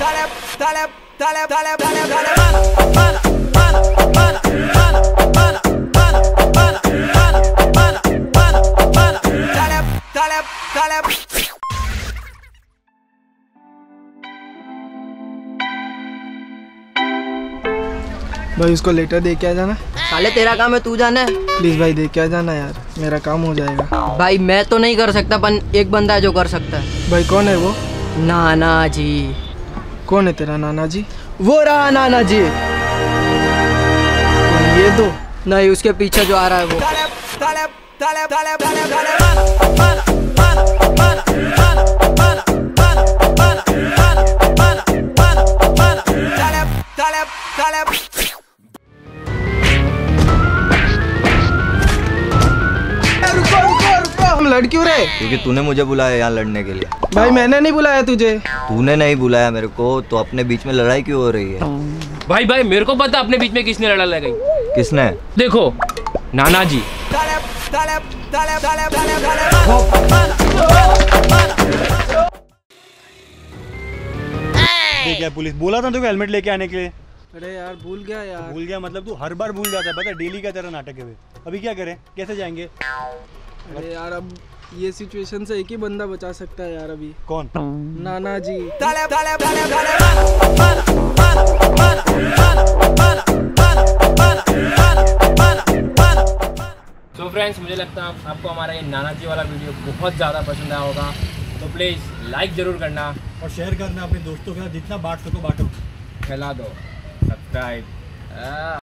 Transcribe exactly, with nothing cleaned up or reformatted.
भाई उसको लेटर दे के आ जाना। साले तेरा काम है, तू जाना है। प्लीज भाई दे के आ जाना यार, मेरा काम हो जाएगा। भाई मैं तो नहीं कर सकता, पर एक बंदा है जो कर सकता है। भाई कौन है वो? नानाजी। कौन है तेरा नानाजी? वो रहा नानाजी। ये दो नहीं, उसके पीछे जो आ रहा है वो। लड़ क्यों रहे? क्योंकि तूने मुझे बुलाया यहाँ लड़ने के लिए। भाई मैंने नहीं बुलाया तुझे। तूने नहीं बुलाया मेरे को, तो अपने बीच में लड़ाई क्यों हो रही है? भाई भाई मेरे को पता अपने बीच में किसने लड़ा लगाई। किसने? देखो नानाजी। क्या पुलिस बोला था तुझे हेलमेट लेके आने के लिए? अरे यार भूल गया यार। भूल गया मतलब तू हर बार भूल जाता है, पता है? डेली का तेरा नाटक है वे। अभी क्या करें, कैसे जाएंगे? अरे यार अब ये सिचुएशन से एक ही बंदा बचा सकता है यार अभी। कौन? नानाजी। तो फ्रेंड्स मुझे लगता है आपको हमारा ये नानाजी वाला वीडियो बहुत ज़्यादा पसंद आया होगा, तो प्लीज़ लाइक ज़रूर करना और शेयर करना अपने दोस्तों के साथ, जितना बांट सको बांटो। फैला दो, सब्सक्राइब।